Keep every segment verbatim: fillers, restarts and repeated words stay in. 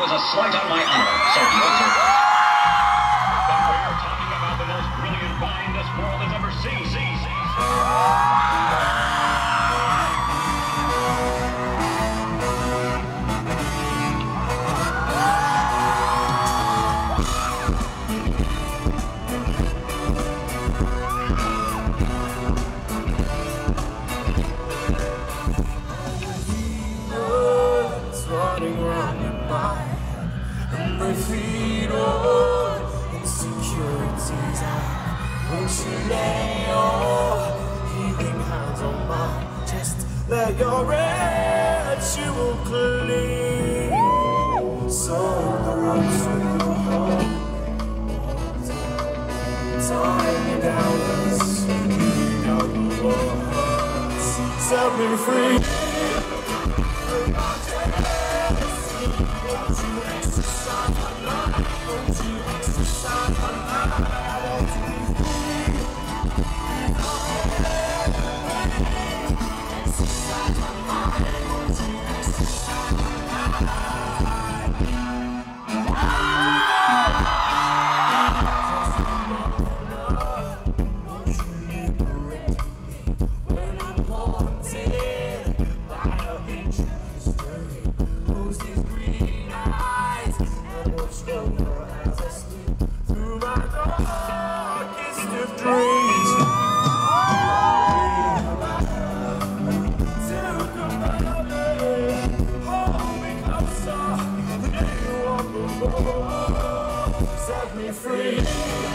was a slight on my honor, so he observed. But we're talking about the most brilliant mind this world has ever seen. See, see, my feet all insecurities out. Won't you lay your healing hands on my chest? Let your ritual clean. So the ropes from your heart tie me down and sweep out your heart. Set me free. Set me free.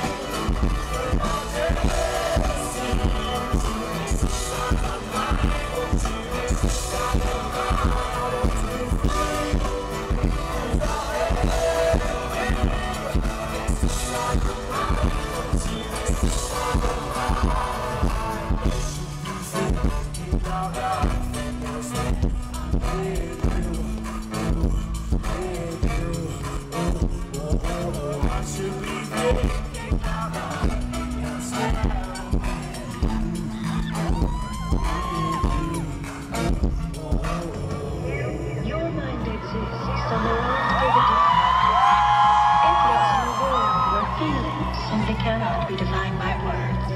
Simply cannot be defined by words.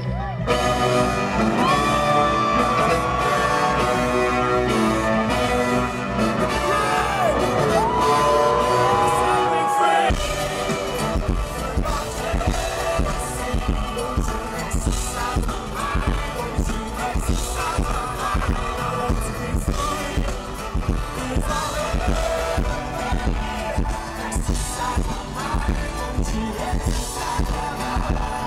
Bye.